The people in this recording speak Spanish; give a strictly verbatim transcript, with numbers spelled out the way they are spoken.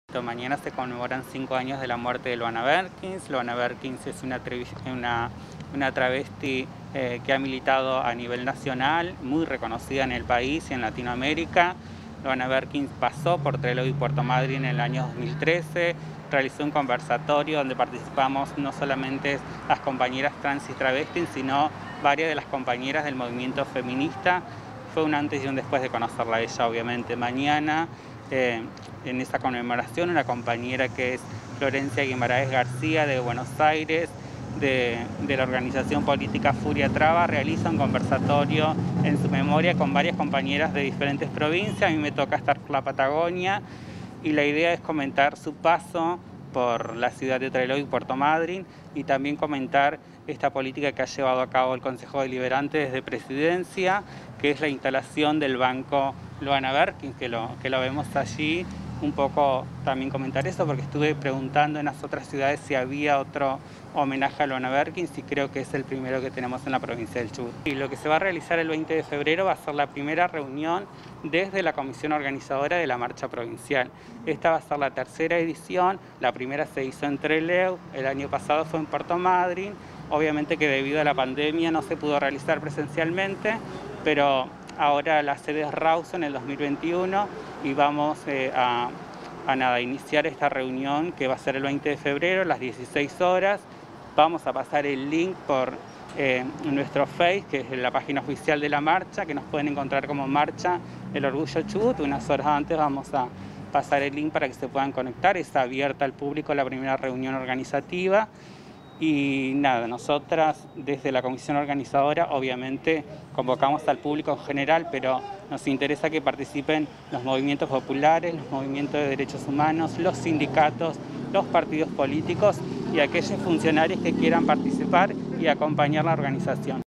Mañana se conmemoran cinco años de la muerte de Luana Berkins. Luana Berkins es una, una, una travesti eh, que ha militado a nivel nacional, muy reconocida en el país y en Latinoamérica. Luana Berkins pasó por Trelew y Puerto Madryn en el año dos mil trece, realizó un conversatorio donde participamos no solamente las compañeras trans y travestis, sino varias de las compañeras del movimiento feminista. Fue un antes y un después de conocerla a ella, obviamente. Mañana, eh, en esa conmemoración, una compañera que es Florencia Guimaraes García, de Buenos Aires, de, de la organización política Furia Traba, realiza un conversatorio en su memoria con varias compañeras de diferentes provincias. A mí me toca estar por la Patagonia y la idea es comentar su paso por la ciudad de Trelew y Puerto Madryn y también comentar esta política que ha llevado a cabo el Consejo Deliberante desde Presidencia, que es la instalación del Banco Luana Berkins, que lo, que lo vemos allí. Un poco también comentar eso, porque estuve preguntando en las otras ciudades si había otro homenaje a Luana Berkins y creo que es el primero que tenemos en la provincia del Chubut. Y lo que se va a realizar el veinte de febrero va a ser la primera reunión desde la comisión organizadora de la marcha provincial. Esta va a ser la tercera edición, la primera se hizo en Trelew, el año pasado fue en Puerto Madryn. Obviamente que debido a la pandemia no se pudo realizar presencialmente, pero ahora la sede es Rawson en el dos mil veintiuno y vamos eh, a, a nada, iniciar esta reunión que va a ser el veinte de febrero a las dieciséis horas. Vamos a pasar el link por eh, nuestro Face, que es la página oficial de la marcha, que nos pueden encontrar como Marcha El Orgullo Chubut. Unas horas antes vamos a pasar el link para que se puedan conectar. Está abierta al público la primera reunión organizativa. Y nada, nosotras desde la comisión organizadora obviamente convocamos al público en general, pero nos interesa que participen los movimientos populares, los movimientos de derechos humanos, los sindicatos, los partidos políticos y aquellos funcionarios que quieran participar y acompañar la organización.